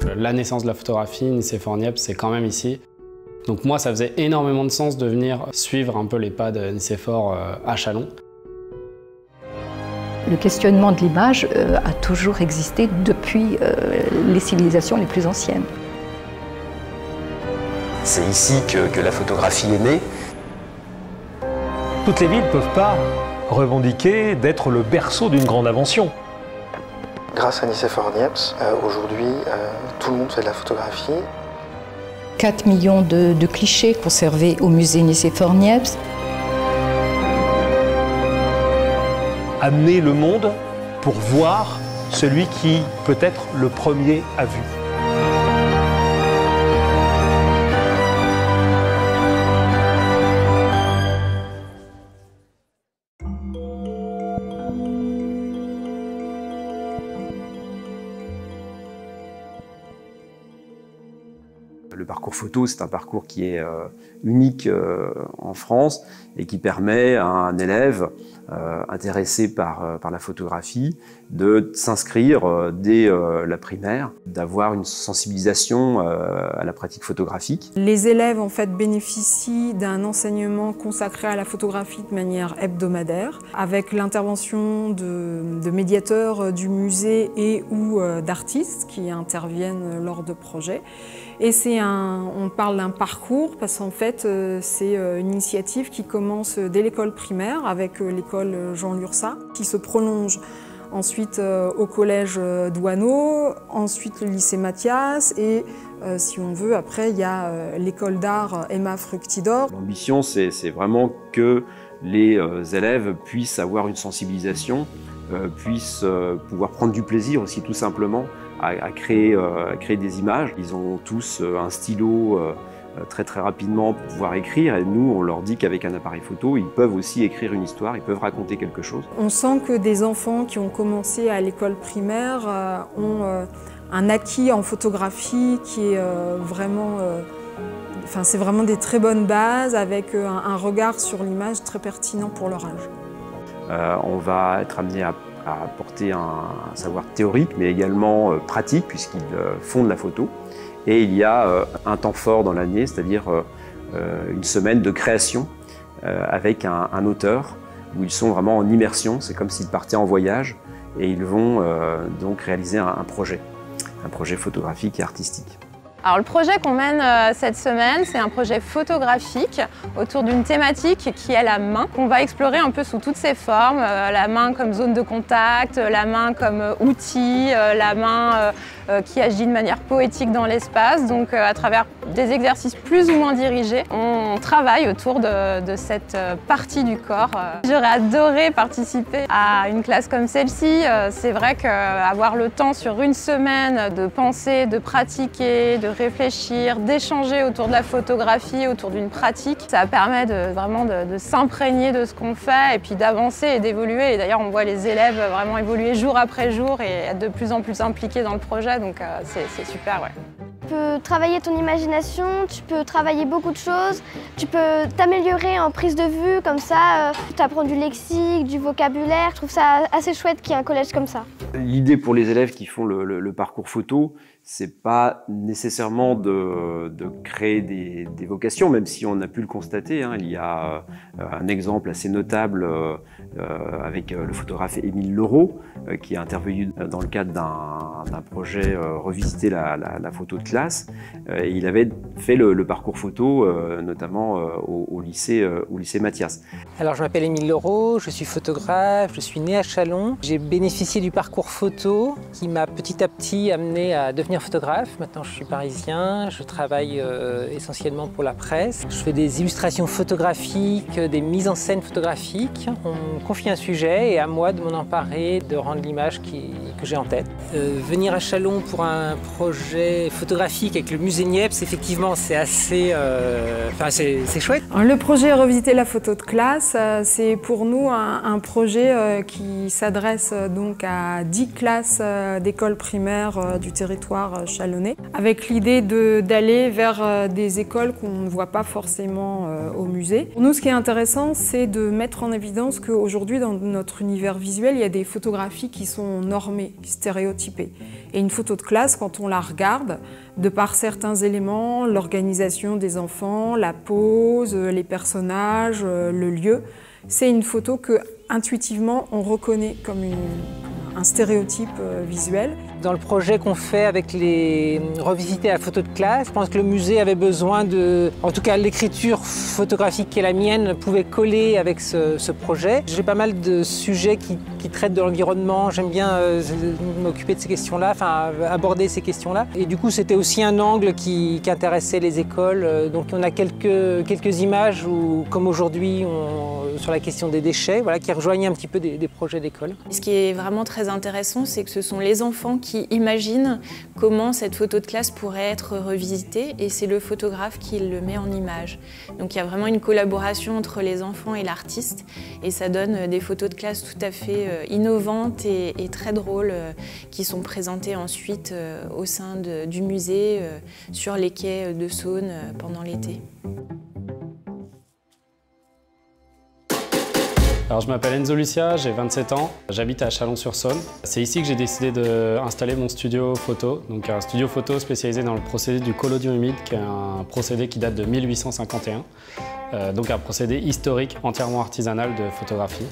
La naissance de la photographie, Nicéphore Niepce, c'est quand même ici. Donc moi, ça faisait énormément de sens de venir suivre un peu les pas de Nicéphore à Châlons. Le questionnement de l'image a toujours existé depuis les civilisations les plus anciennes. C'est ici que la photographie est née. Toutes les villes ne peuvent pas revendiquer d'être le berceau d'une grande invention. Grâce à Nicéphore Niepce, aujourd'hui, tout le monde fait de la photographie. 4 millions de clichés conservés au musée Nicéphore Niepce. Amener le monde pour voir celui qui, peut-être, le premier a vu. Le parcours photo, c'est un parcours qui est unique en France et qui permet à un élève intéressé par la photographie de s'inscrire dès la primaire, d'avoir une sensibilisation à la pratique photographique. Les élèves en fait bénéficient d'un enseignement consacré à la photographie de manière hebdomadaire, avec l'intervention de médiateurs du musée et ou d'artistes qui interviennent lors de projets. Et on parle d'un parcours parce qu'en fait c'est une initiative qui commence dès l'école primaire avec l'école Jean Lurçat, qui se prolonge ensuite au collège Douaneau, ensuite le lycée Mathias et si on veut après il y a l'école d'art Emma Fructidor. L'ambition c'est vraiment que les élèves puissent avoir une sensibilisation, puissent pouvoir prendre du plaisir aussi tout simplement à créer des images. Ils ont tous un stylo très rapidement pour pouvoir écrire et nous on leur dit qu'avec un appareil photo ils peuvent aussi écrire une histoire, ils peuvent raconter quelque chose. On sent que des enfants qui ont commencé à l'école primaire ont un acquis en photographie qui est vraiment c'est vraiment des très bonnes bases avec un regard sur l'image très pertinent pour leur âge. On va être amené à apporter un savoir théorique mais également pratique puisqu'ils font de la photo. Et il y a un temps fort dans l'année, c'est-à-dire une semaine de création avec un auteur où ils sont vraiment en immersion, c'est comme s'ils partaient en voyage et ils vont donc réaliser un projet photographique et artistique. Alors le projet qu'on mène cette semaine, c'est un projet photographique autour d'une thématique qui est la main, qu'on va explorer un peu sous toutes ses formes, la main comme zone de contact, la main comme outil, la main qui agit de manière poétique dans l'espace. Donc à travers des exercices plus ou moins dirigés, on travaille autour de cette partie du corps. J'aurais adoré participer à une classe comme celle-ci. C'est vrai qu'avoir le temps sur une semaine de penser, de pratiquer, de réfléchir, d'échanger autour de la photographie, autour d'une pratique, ça permet vraiment de s'imprégner de ce qu'on fait et puis d'avancer et d'évoluer. Et d'ailleurs, on voit les élèves vraiment évoluer jour après jour et être de plus en plus impliqués dans le projet, donc c'est super, ouais. Tu peux travailler ton imagination, tu peux travailler beaucoup de choses, tu peux t'améliorer en prise de vue, comme ça, tu apprends du lexique, du vocabulaire. Je trouve ça assez chouette qu'il y ait un collège comme ça. L'idée pour les élèves qui font le parcours photo, c'est pas nécessairement de créer des vocations, même si on a pu le constater. Hein. Il y a un exemple assez notable avec le photographe Émile Leroux, qui a intervenu dans le cadre d'un projet Revisiter la photo de classe. Et il avait fait le parcours photo, notamment au lycée Mathias. Alors je m'appelle Émile Leroux, je suis photographe, je suis né à Châlons. J'ai bénéficié du parcours photo qui m'a petit à petit amené à devenir photographe. Maintenant je suis parisien, je travaille essentiellement pour la presse. Je fais des illustrations photographiques, des mises en scène photographiques. On me confie un sujet et à moi de m'en emparer, de rendre l'image que j'ai en tête. Venir à Châlons pour un projet photographique avec le musée Niepce, effectivement c'est assez... c'est chouette. Le projet Revisiter la photo de classe, c'est pour nous un projet qui s'adresse donc à 10 classes d'écoles primaires du territoire territoire chalonnais, avec l'idée d'aller vers des écoles qu'on ne voit pas forcément au musée. Pour nous, ce qui est intéressant, c'est de mettre en évidence qu'aujourd'hui, dans notre univers visuel, il y a des photographies qui sont normées, stéréotypées. Et une photo de classe, quand on la regarde, de par certains éléments, l'organisation des enfants, la pose, les personnages, le lieu, c'est une photo que, intuitivement, on reconnaît comme un stéréotype visuel. Dans le projet qu'on fait avec les revisiter la photo de classe, je pense que le musée avait besoin de... En tout cas, l'écriture photographique qui est la mienne pouvait coller avec ce projet. J'ai pas mal de sujets qui traitent de l'environnement. J'aime bien m'occuper de ces questions-là, enfin aborder ces questions-là. Et du coup, c'était aussi un angle qui intéressait les écoles. Donc on a quelques images où, comme aujourd'hui, sur la question des déchets, voilà, qui rejoignent un petit peu des projets d'école. Ce qui est vraiment très intéressant, c'est que ce sont les enfants qui imaginent comment cette photo de classe pourrait être revisitée et c'est le photographe qui le met en image. Donc il y a vraiment une collaboration entre les enfants et l'artiste et ça donne des photos de classe tout à fait innovantes et très drôles qui sont présentées ensuite au sein du musée sur les quais de Saône pendant l'été. Alors je m'appelle Enzo Lucia, j'ai 27 ans, j'habite à Chalon-sur-Saône. C'est ici que j'ai décidé d'installer mon studio photo, donc un studio photo spécialisé dans le procédé du collodion humide, qui est un procédé qui date de 1851, donc un procédé historique entièrement artisanal de photographie.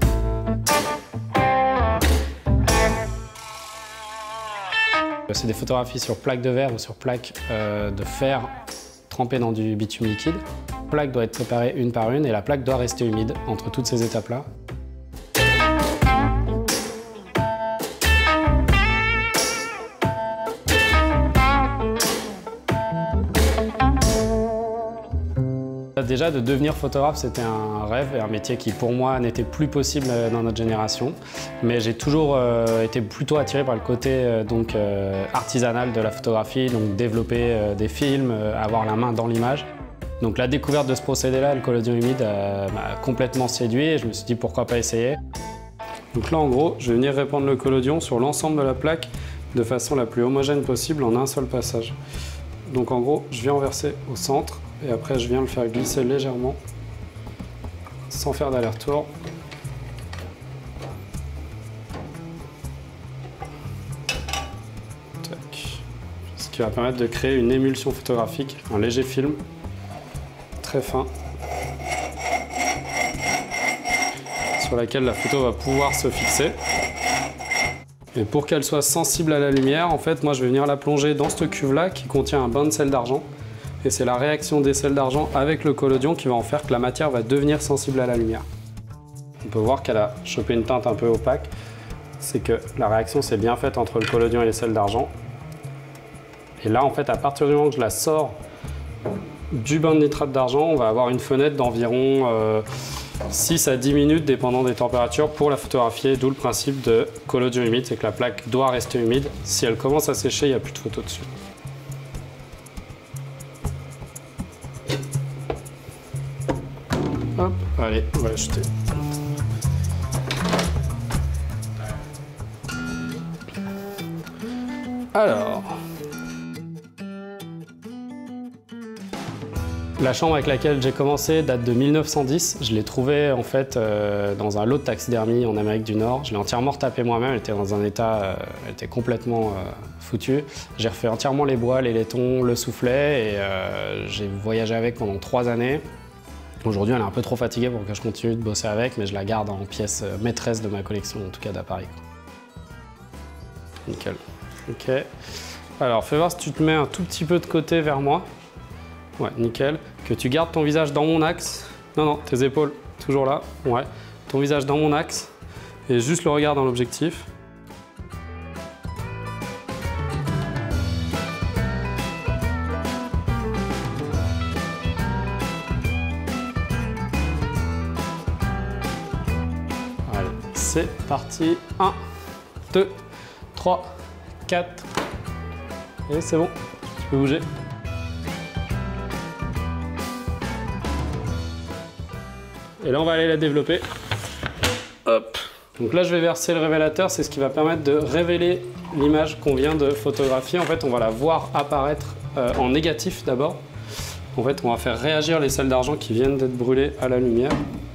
C'est des photographies sur plaque de verre ou sur plaque de fer trempée dans du bitume liquide. La plaque doit être préparée une par une et la plaque doit rester humide entre toutes ces étapes-là. Déjà, de devenir photographe, c'était un rêve et un métier qui, pour moi, n'était plus possible dans notre génération. Mais j'ai toujours été plutôt attiré par le côté artisanal de la photographie, donc développer des films, avoir la main dans l'image. Donc la découverte de ce procédé-là, le collodion humide, m'a complètement séduit et je me suis dit pourquoi pas essayer. Donc là, en gros, je vais venir répandre le collodion sur l'ensemble de la plaque de façon la plus homogène possible en un seul passage. Donc en gros, je viens en verser au centre. Et après, je viens le faire glisser légèrement, sans faire d'aller-retour. Ce qui va permettre de créer une émulsion photographique, un léger film, très fin, sur laquelle la photo va pouvoir se fixer. Et pour qu'elle soit sensible à la lumière, en fait, moi, je vais venir la plonger dans cette cuve-là qui contient un bain de sel d'argent. Et c'est la réaction des sels d'argent avec le collodion qui va en faire que la matière va devenir sensible à la lumière. On peut voir qu'elle a chopé une teinte un peu opaque. C'est que la réaction s'est bien faite entre le collodion et les sels d'argent. Et là, en fait, à partir du moment que je la sors du bain de nitrate d'argent, on va avoir une fenêtre d'environ 6 à 10 minutes, dépendant des températures, pour la photographier. D'où le principe de collodion humide, c'est que la plaque doit rester humide. Si elle commence à sécher, il n'y a plus de photo dessus. Hop, allez, on va la jeter. Alors, la chambre avec laquelle j'ai commencé date de 1910. Je l'ai trouvée en fait dans un lot de taxidermie en Amérique du Nord. Je l'ai entièrement retapée moi-même, elle était dans un état, elle était complètement foutue. J'ai refait entièrement les bois, les laitons, le soufflet et j'ai voyagé avec pendant 3 années. Aujourd'hui, elle est un peu trop fatiguée pour que je continue de bosser avec, mais je la garde en pièce maîtresse de ma collection, en tout cas d'appareils. Nickel. Ok. Alors, fais voir si tu te mets un tout petit peu de côté vers moi. Ouais, nickel. Que tu gardes ton visage dans mon axe. Non, non, tes épaules, toujours là. Ouais. Ton visage dans mon axe. Et juste le regard dans l'objectif. C'est parti. 1, 2, 3, 4. Et c'est bon, tu peux bouger. Et là, on va aller la développer. Hop. Donc là, je vais verser le révélateur, c'est ce qui va permettre de révéler l'image qu'on vient de photographier. En fait, on va la voir apparaître en négatif d'abord. En fait, on va faire réagir les sels d'argent qui viennent d'être brûlés à la lumière.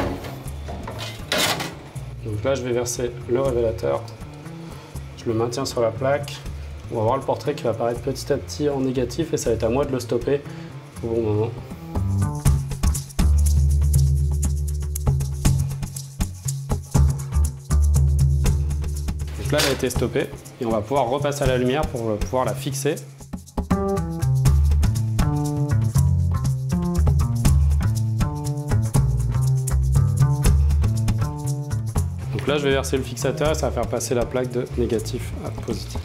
Donc là, je vais verser le révélateur. Je le maintiens sur la plaque. On va voir le portrait qui va apparaître petit à petit en négatif et ça va être à moi de le stopper au bon moment. Donc là, elle a été stoppée et on va pouvoir repasser à la lumière pour pouvoir la fixer. Donc là, je vais verser le fixateur et ça va faire passer la plaque de négatif à positif.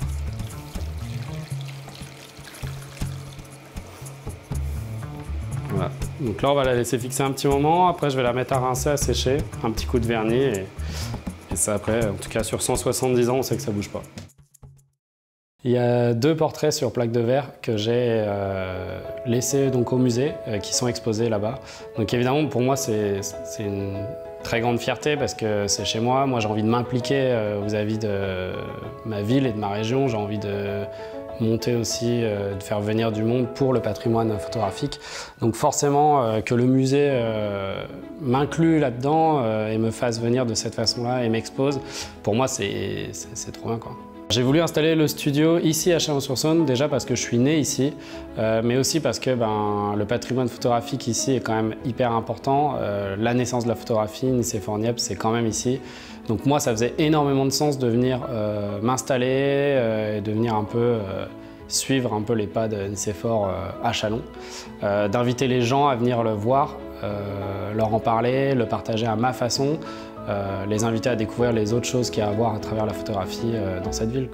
Voilà. Donc là, on va la laisser fixer un petit moment. Après, je vais la mettre à rincer, à sécher. Un petit coup de vernis et ça, après, en tout cas, sur 170 ans, on sait que ça ne bouge pas. Il y a 2 portraits sur plaque de verre que j'ai laissés donc, au musée, qui sont exposés là-bas. Donc évidemment, pour moi, c'est une très grande fierté parce que c'est chez moi. Moi, j'ai envie de m'impliquer vis-à-vis de ma ville et de ma région. J'ai envie de monter aussi, de faire venir du monde pour le patrimoine photographique. Donc forcément, que le musée m'inclue là-dedans et me fasse venir de cette façon-là et m'expose, pour moi, c'est trop bien, quoi. J'ai voulu installer le studio ici à Chalon-sur-Saône, déjà parce que je suis né ici, mais aussi parce que le patrimoine photographique ici est quand même hyper important. La naissance de la photographie, Nicéphore Niepce, c'est quand même ici. Donc moi, ça faisait énormément de sens de venir m'installer et de venir un peu suivre un peu les pas de Nicéphore à Chalon, d'inviter les gens à venir le voir, leur en parler, le partager à ma façon, les inviter à découvrir les autres choses qu'il y a à voir à travers la photographie dans cette ville.